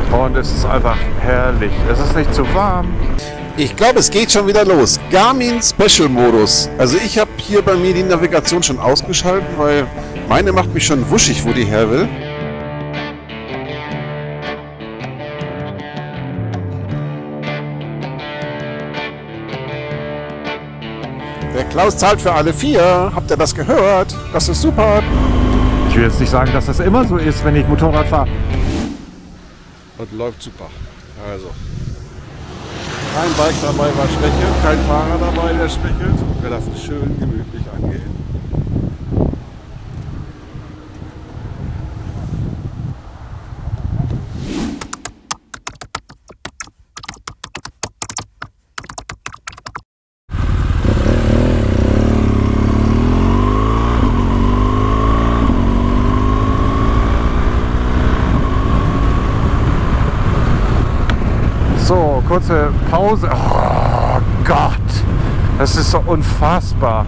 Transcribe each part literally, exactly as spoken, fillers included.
Und es ist einfach herrlich. Es ist nicht zu warm. Ich glaube, es geht schon wieder los. Garmin Special Modus. Also ich habe hier bei mir die Navigation schon ausgeschaltet, weil meine macht mich schon wuschig, wo die her will. Der Klaus zahlt für alle vier. Habt ihr das gehört? Das ist super. Ich will jetzt nicht sagen, dass das immer so ist, wenn ich Motorrad fahre. Und läuft super. Also. Kein Bike dabei war schwächelt, kein Fahrer dabei, der schwächelt. Wir lassen schön gemütlich angehen. So, kurze Pause. Oh Gott, das ist so unfassbar.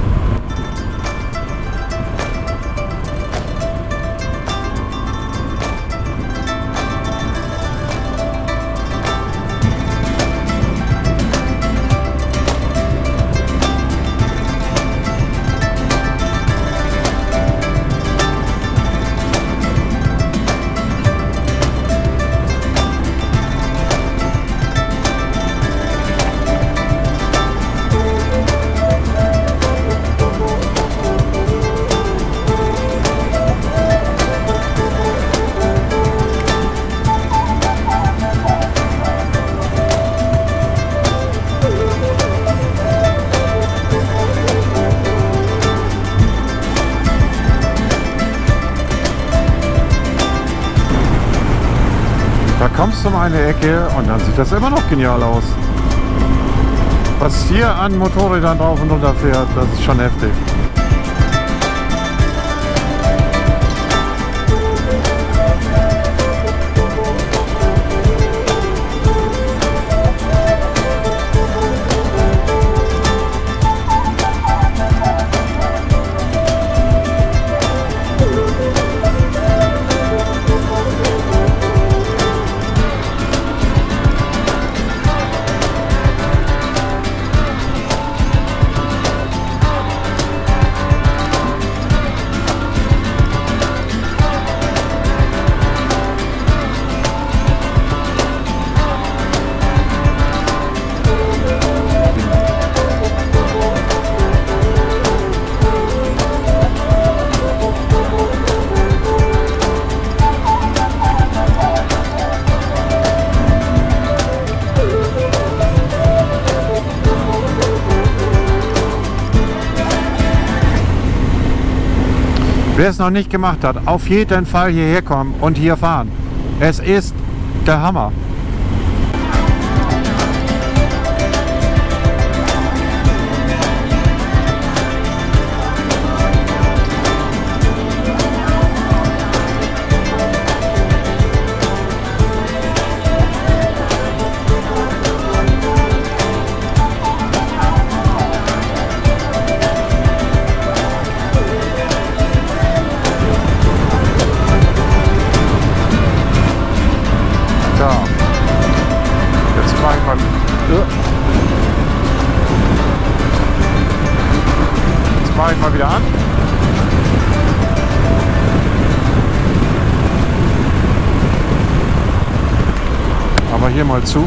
Da kommst du um eine Ecke und dann sieht das immer noch genial aus. Was hier an Motorrädern drauf und runter fährt, das ist schon heftig. Wer es noch nicht gemacht hat, auf jeden Fall hierher kommen und hier fahren. Es ist der Hammer. Jetzt mache ich mal. Jetzt mache ich mal wieder an. Aber hier mal zu.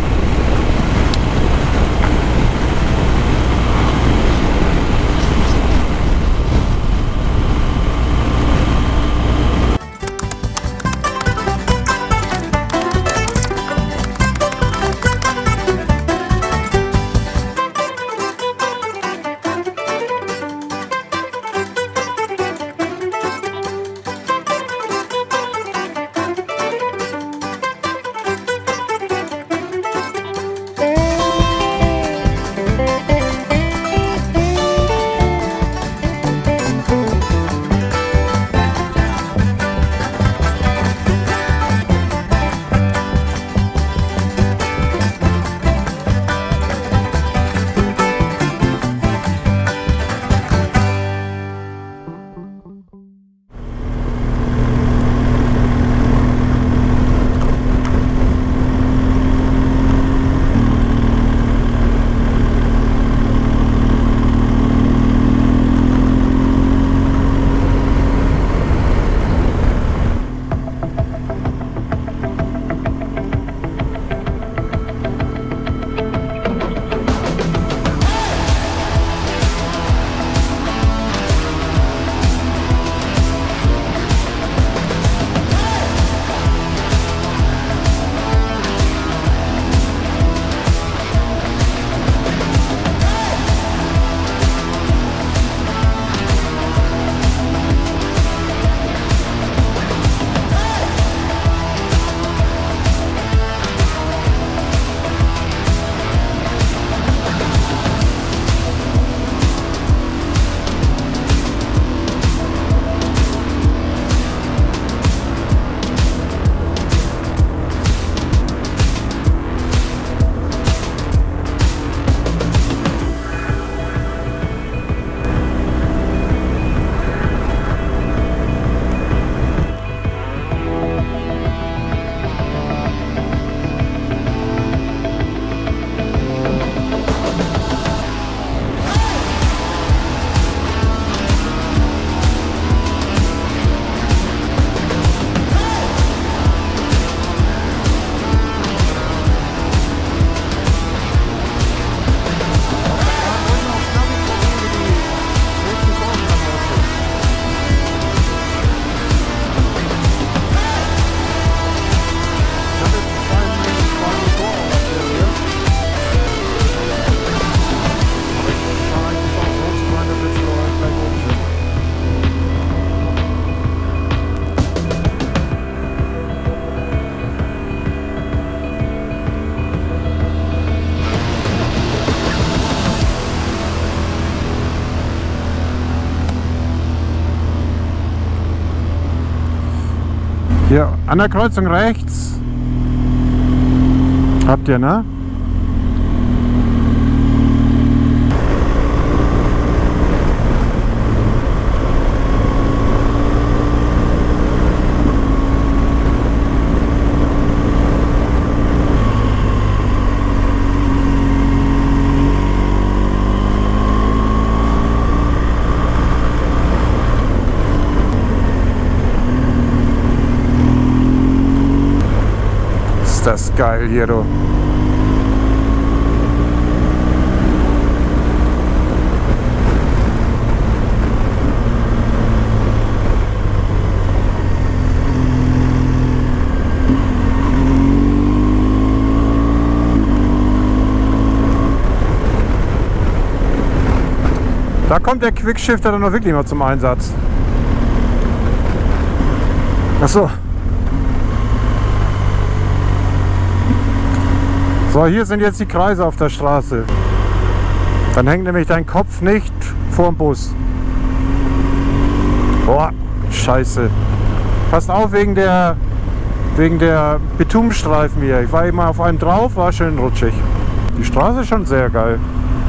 Hier an der Kreuzung rechts. Habt ihr, ne? Das ist geil hier, du. Da kommt der Quickshifter dann noch wirklich mal zum Einsatz. Ach so. So, hier sind jetzt die Kreise auf der Straße. Dann hängt nämlich dein Kopf nicht vorm Bus. Boah, scheiße. Passt auf wegen der, wegen der Bitumenstreifen hier. Ich war eben mal auf einem drauf, war schön rutschig. Die Straße ist schon sehr geil.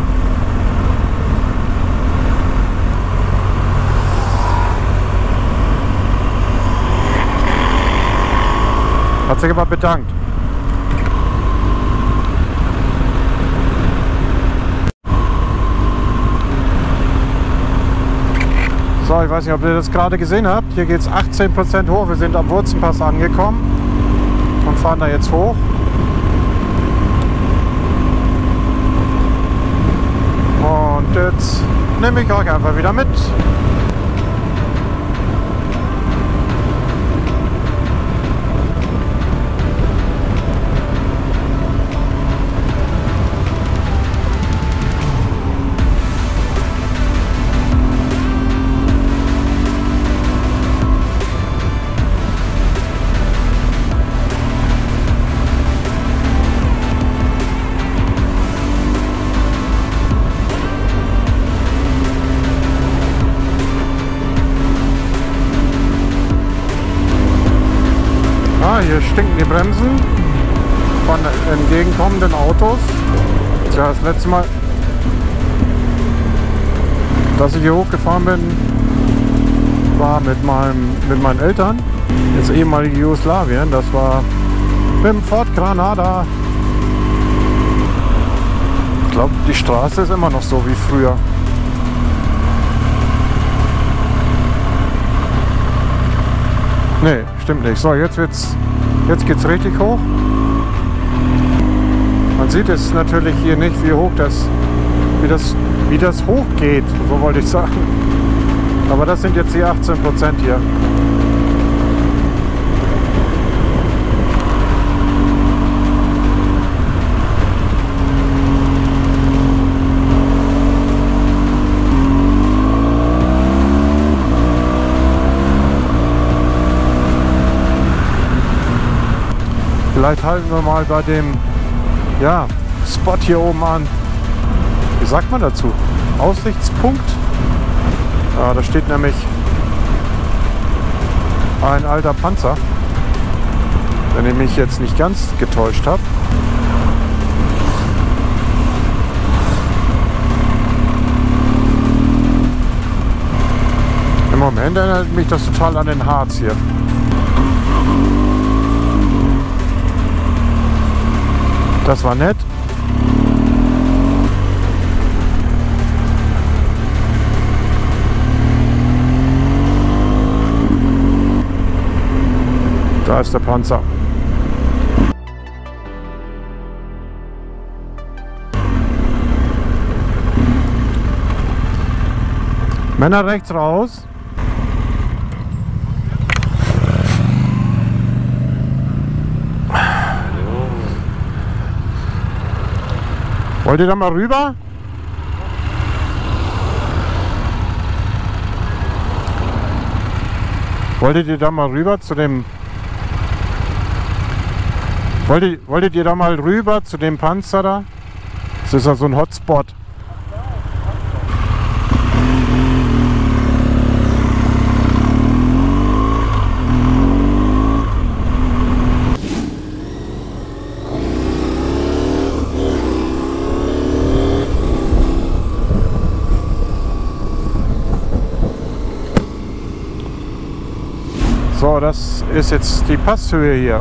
Hat sich aber bedankt. So, ich weiß nicht, ob ihr das gerade gesehen habt. Hier geht es achtzehn Prozent hoch. Wir sind am Wurzenpass angekommen und fahren da jetzt hoch. Und jetzt nehme ich euch einfach wieder mit. Hier stinken die Bremsen von entgegenkommenden Autos. Tja, das letzte Mal, dass ich hier hochgefahren bin, war mit, meinem, mit meinen Eltern ins ehemalige Jugoslawien. Das war mit dem Ford Granada. Ich glaube, die Straße ist immer noch so wie früher. Nee, stimmt nicht. So, jetzt wird's, jetzt geht's richtig hoch. Man sieht es natürlich hier nicht, wie hoch das, wie das, wie das hochgeht, so wollte ich sagen. Aber das sind jetzt die achtzehn Prozent hier. Vielleicht halten wir mal bei dem ja, Spot hier oben an. Wie sagt man dazu? Aussichtspunkt? Ja, da steht nämlich ein alter Panzer, wenn ich mich jetzt nicht ganz getäuscht habe. Im Moment erinnert mich das total an den Harz hier. Das war nett. Da ist der Panzer. Männer rechts raus. Wollt ihr da mal rüber? Wolltet ihr da mal rüber zu dem... Wolltet, wolltet ihr da mal rüber zu dem Panzer da? Das ist ja so ein Hotspot. das ist jetzt die Passhöhe hier.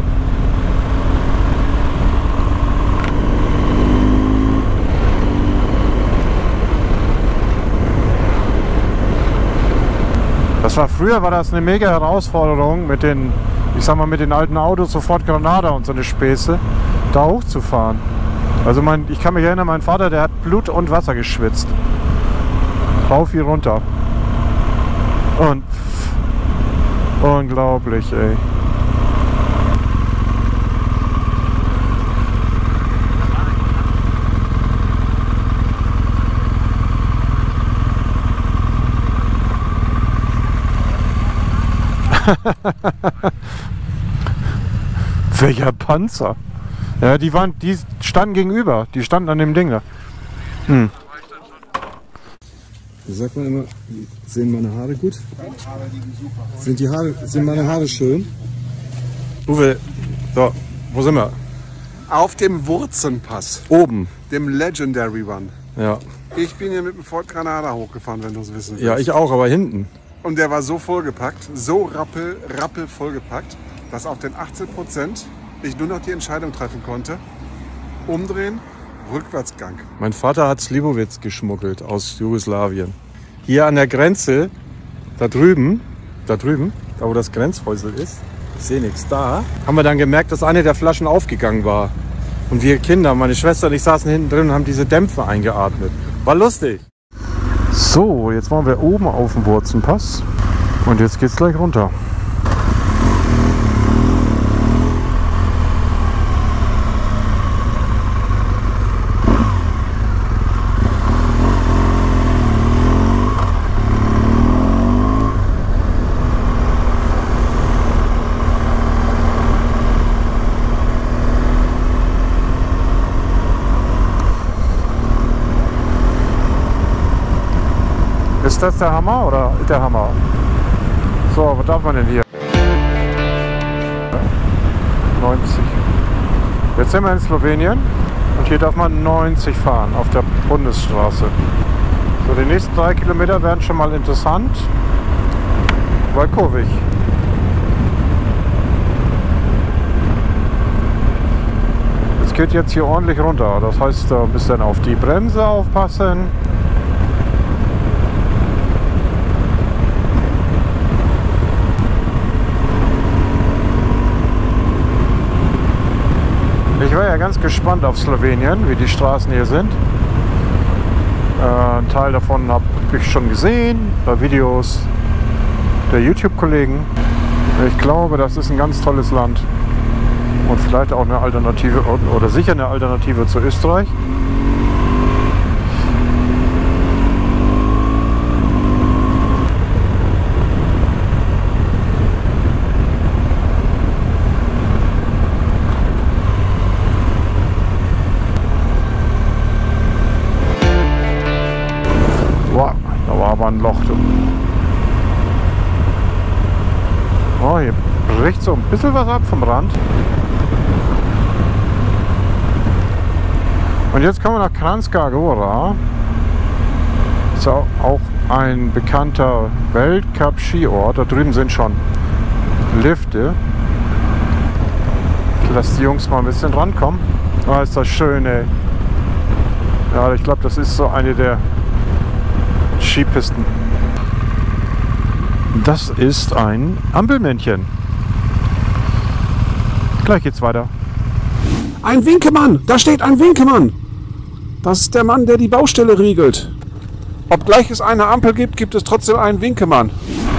Das war früher war das eine mega Herausforderung mit den, ich sag mal, mit den alten Autos, sofort Granada und so eine Späße, da hochzufahren. Also mein, ich kann mich erinnern, mein Vater, der hat Blut und Wasser geschwitzt. Rauf wie runter. Und pff, unglaublich, ey. Welcher Panzer? Ja, die waren, die standen gegenüber. Die standen an dem Ding da. Hm. Sagt man immer, sehen meine Haare gut? Sind die Haare, sind meine Haare schön? Uwe, so, wo sind wir? Auf dem Wurzenpass. Oben. Dem Legendary One. Ja. Ich bin hier mit dem Ford Granada hochgefahren, wenn du es wissen willst. Ja, ich auch, aber hinten. Und der war so vollgepackt, so rappel, rappel vollgepackt, dass auf den achtzehn Prozent ich nur noch die Entscheidung treffen konnte. Umdrehen, Rückwärtsgang. Mein Vater hat Slivovitz geschmuggelt aus Jugoslawien. Hier an der Grenze, da drüben, da drüben, da wo das Grenzhäusel ist, ich sehe nichts, da haben wir dann gemerkt, dass eine der Flaschen aufgegangen war. Und wir Kinder, meine Schwester und ich saßen hinten drin und haben diese Dämpfe eingeatmet. War lustig. So, jetzt waren wir oben auf dem Wurzenpass und jetzt geht's gleich runter. Ist das der Hammer oder der Hammer? So, was darf man denn hier? neunzig. Jetzt sind wir in Slowenien und hier darf man neunzig fahren auf der Bundesstraße. So, die nächsten drei Kilometer werden schon mal interessant, weil kurvig. Es geht jetzt hier ordentlich runter, das heißt, da müsst ihr dann auf die Bremse aufpassen. Ich war ja ganz gespannt auf Slowenien, wie die Straßen hier sind. Äh, ein Teil davon habe ich schon gesehen, bei Videos der YouTube-Kollegen. Ich glaube, das ist ein ganz tolles Land und vielleicht auch eine Alternative oder sicher eine Alternative zu Österreich. Aber ein Loch. Oh, hier bricht so ein bisschen was ab vom Rand. Und jetzt kommen wir nach Kranjska Gora. Ist auch ein bekannter Weltcup-Skiort. Da drüben sind schon Lifte. Ich lasse die Jungs mal ein bisschen rankommen. Da ist das schöne. Ja, ich glaube, das ist so eine der Skipisten. Das ist ein Ampelmännchen. Gleich geht's weiter. Ein Winkemann! Da steht ein Winkemann! Das ist der Mann, der die Baustelle riegelt. Obgleich es eine Ampel gibt, gibt es trotzdem einen Winkemann.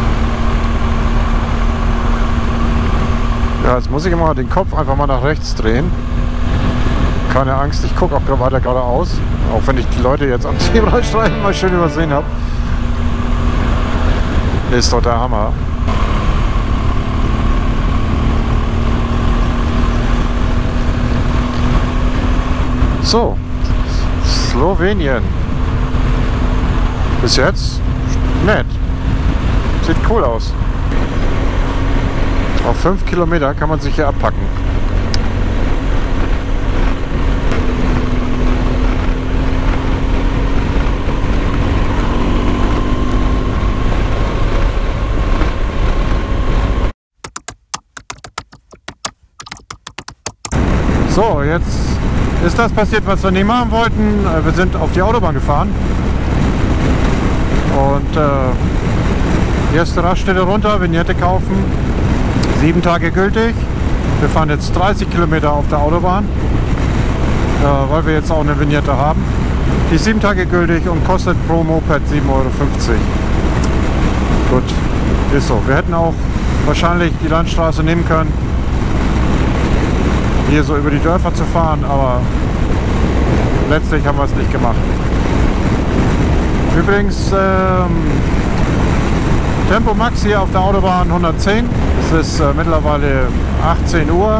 Ja, jetzt muss ich immer den Kopf einfach mal nach rechts drehen. Keine Angst, ich gucke auch gerade weiter geradeaus. Auch wenn ich die Leute jetzt am Zebrastreifen mal schön übersehen habe. Ist doch der Hammer. So, Slowenien. Bis jetzt nett. Sieht cool aus. Auf fünf Kilometer kann man sich hier abpacken. So, jetzt ist das passiert, was wir nicht machen wollten. Wir sind auf die Autobahn gefahren. Und äh, erste Raststätte runter, Vignette kaufen. Sieben Tage gültig. Wir fahren jetzt dreißig Kilometer auf der Autobahn, äh, weil wir jetzt auch eine Vignette haben. Die ist sieben Tage gültig und kostet pro Moped sieben Euro fünfzig. Gut, ist so. Wir hätten auch wahrscheinlich die Landstraße nehmen können, hier so über die Dörfer zu fahren, aber letztlich haben wir es nicht gemacht. Übrigens, ähm, Tempo Max hier auf der Autobahn hundertzehn. Es ist äh, mittlerweile achtzehn Uhr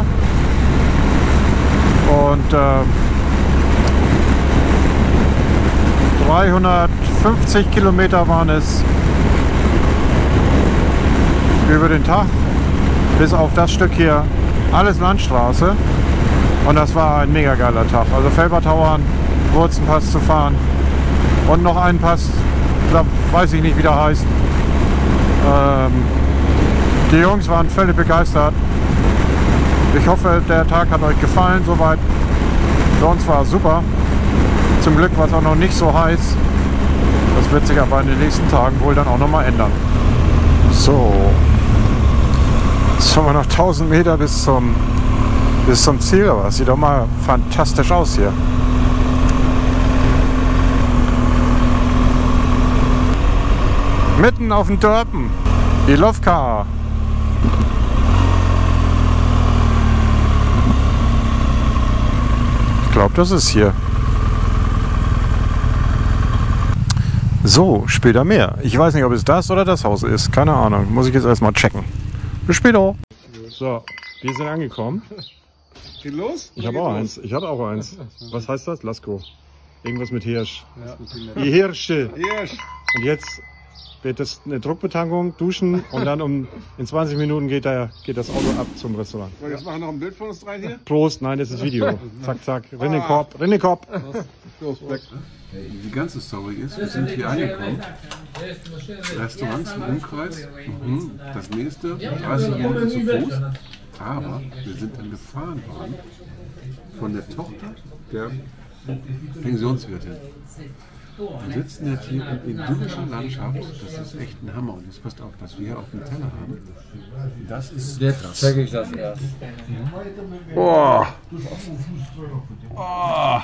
und äh, dreihundertfünfzig Kilometer waren es über den Tag, bis auf das Stück hier, alles Landstraße. Und das war ein mega geiler Tag. Also Felbertauern, Wurzenpass zu fahren und noch einen Pass, da weiß ich nicht, wie der heißt. Ähm, die Jungs waren völlig begeistert. Ich hoffe, der Tag hat euch gefallen soweit. Für uns war es super. Zum Glück war es auch noch nicht so heiß. Das wird sich aber in den nächsten Tagen wohl dann auch noch mal ändern. So, jetzt haben wir noch tausend Meter bis zum, bis zum Ziel. Aber es sieht doch mal fantastisch aus hier. Mitten auf dem Dörpen, die Lovcar. Ich glaube, das ist hier. So, später mehr. Ich weiß nicht, ob es das oder das Haus ist. Keine Ahnung. Muss ich jetzt erstmal checken. Bis später. So, wir sind angekommen. Geht los? Ich habe auch eins. Ich hatte auch eins. Was heißt das? Lasko. Irgendwas mit Hirsch. Ja. Die Hirsche. Hirsch. Und jetzt wird das eine Druckbetankung, duschen und dann um in zwanzig Minuten geht, der, geht das Auto ab zum Restaurant. So, jetzt machen wir noch ein Bild von uns drei hier. Prost, nein, das ist Video. Zack, zack. Rinnenkopf, Rinnenkopf. Los, weg. Die ganze Story ist, wir sind hier angekommen. Restaurants im Umkreis. Mhm. Das nächste dreißig Minuten zu Fuß. Aber wir sind dann gefahren worden von der Tochter der Pensionswirtin. Wir sitzen jetzt hier in idyllischer Landschaft. Das ist echt ein Hammer. Und jetzt passt auf, was wir hier auf dem Teller haben. Das ist Jetzt check ich das erst. Boah. Oh.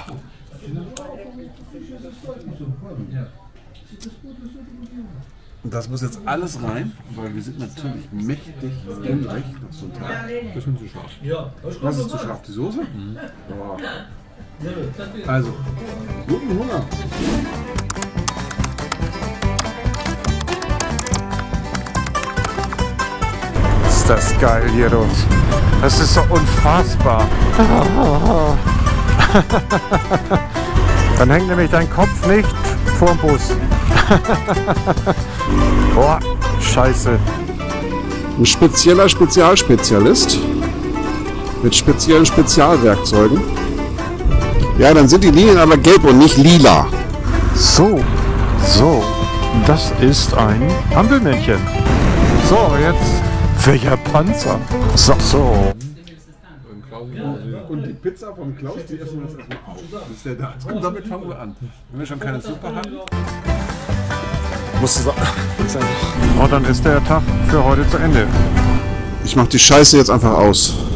Das muss jetzt alles rein, weil wir sind natürlich mächtig unrecht nach so einem Tag. Das sind zu scharf. Das ist zu scharf, die Soße? Mhm. Boah. Also, guten Hunger. Ist das geil hier, du. Das ist so unfassbar. Dann hängt nämlich dein Kopf nicht vorm Bus. Boah, scheiße. Ein spezieller Spezialspezialist mit speziellen Spezialwerkzeugen. Ja, dann sind die Linien aber gelb und nicht lila. So, so, das ist ein Ampelmännchen. So, jetzt welcher Panzer? So, so. Und die Pizza vom Klaus, die essen wir jetzt erstmal auf. Das ist der da. Und damit fangen wir an. Wenn wir schon keine Suppe haben. Musst du sagen. Und dann ist der Tag für heute zu Ende. Ich mach die Scheiße jetzt einfach aus.